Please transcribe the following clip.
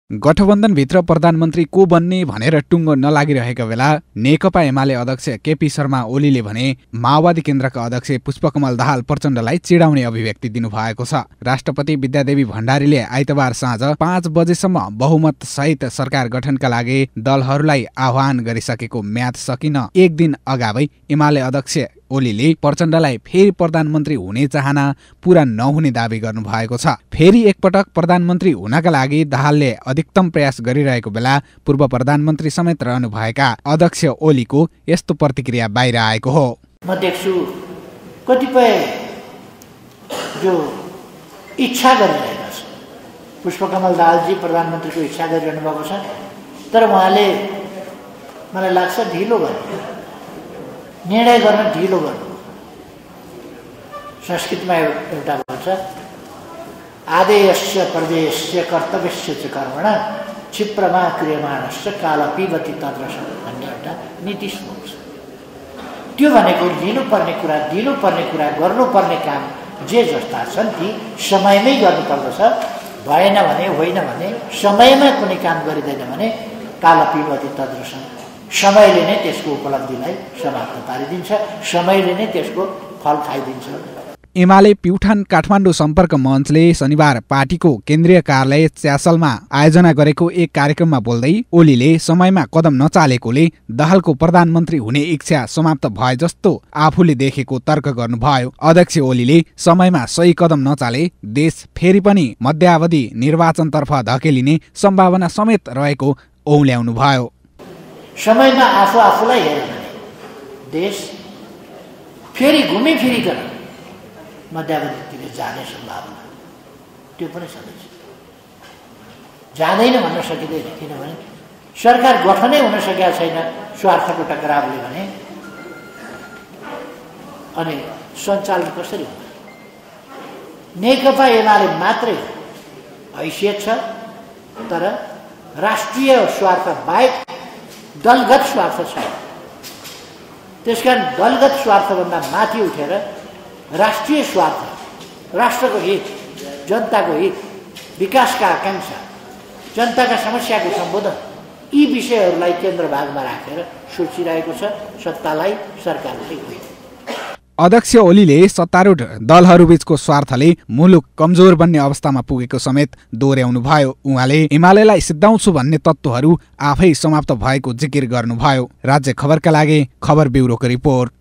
गठबन्धनभित्र प्रधानमन्त्री को बन्ने भनेर टुङ्गो नलागिरहेका बेला नेकपा एमाले अध्यक्ष केपी शर्मा ओलीले भने माओवादी केन्द्रका अध्यक्ष पुष्पकमल दाहाल प्रचण्डलाई चिडाउने अभिव्यक्ति दिनुभएको छ। राष्ट्रपति विद्यादेवी भण्डारीले आइतबार साँझ 5 बजेसम्म बहुमत सहित सरकार गठनका लागि दलहरूलाई आह्वान गरिसकेको म्याद सकिन एक दिन अगावै एमाले अध्यक्ष ओलीले प्रचण्डलाई फेरि प्रधानमन्त्री हुने चाहना पूरा नहुने दावी गर्नुभएको छ। फेरि एकपटक प्रधानमन्त्री हुनका लागि दाहालले अधिकतम प्रयास गरिरहेको बेला पूर्व प्रधानमन्त्री समेत रहनुभएका अध्यक्ष ओलीको यस्तो प्रतिक्रिया बाहिर आएको हो। म देख्छु कतिपय जो इच्छा गरिरहेका छन्, पुष्पकमल दाहालजी प्रधानमन्त्रीको इच्छा गरिरहनु भएको छ, तर उहाँले मलाई लाग्छ ढिलो गर्नु, निर्णय गर्न ढिलो गर्नु। संस्कृतमा एउटा भन्छ आदेयस्य प्रदेशस्य कर्तव्यस्य च कर्मण क्षिप्रमा क्रियमाणस्य काल पिबति तद्रस भन्ने एउटा नीति श्लोक छ। त्यो भनेको लिनुपर्ने कुरा गर्नुपर्ने काम जे जस्ता छन् ती समयमै गर्नुपर्दछ। भएन भने होइन भने समयमा कुनै काम गरिँदैन भने काल पिबति तद्रस, समयले नै त्यसको उपलब्धिलाई समाप्त पारिदिन्छ, समयले नै त्यसको फल खाइदिन्छ। एमाले प्युठान काठमाडौँ सम्पर्क मञ्चले शनिबार पार्टीको केन्द्रीय कार्यालय च्यासलमा आयोजना गरेको एक कार्यक्रममा बोल्दै ओलीले समयमा कदम नचालेकोले दाहालको प्रधानमन्त्री हुने इच्छा समाप्त भए जस्तो आफूले देखेको तर्क गर्नुभयो। अध्यक्ष ओलीले समयमा सही कदम नचाले देश फेरि पनि मध्यावधि निर्वाचनतर्फ धकेलिने सम्भावना समेत रहेको औल्याउनुभयो। समयमा आफूलाई हेऱ्यो भने देश फेरि घुमिफिरिकन मध्यावधितिर जाने सम्भावना त्यो पनि छँदैछ। जाँदैन भन्न सकिँदैन, किनभने सरकार गठनै हुन सकेका छैन स्वार्थको टकरावले भने, अनि सञ्चालन कसरी हुन्छ? नेकपा एमाले मात्रै हैसियत छ, तर राष्ट्रिय स्वार्थ बाहेक दलगत स्वार्थ छ। त्यसकारण दलगत स्वार्थभन्दा माथि उठेर राष्ट्रिय स्वार्थ, राष्ट्रको हित, जनताको हित, विकासका आकांक्षा, जनताका समस्याको सम्बोधन, यी विषयहरूलाई केन्द्रभागमा राखेर सोचिरहेको छ सत्तालाई, सरकारलाई होइन। अध्यक्ष ओलीले सत्तारूढ दलहरूबीचको स्वार्थले मुलुक कमजोर बन्ने अवस्थामा पुगेको समेत दोहोर्याउनुभयो। उहाँले एमालेलाई सिद्धाउँछु भन्ने तत्त्वहरू आफै समाप्त भएको जिकिर गर्नुभयो। राज्य खबरका लागि खबर ब्युरोको रिपोर्ट।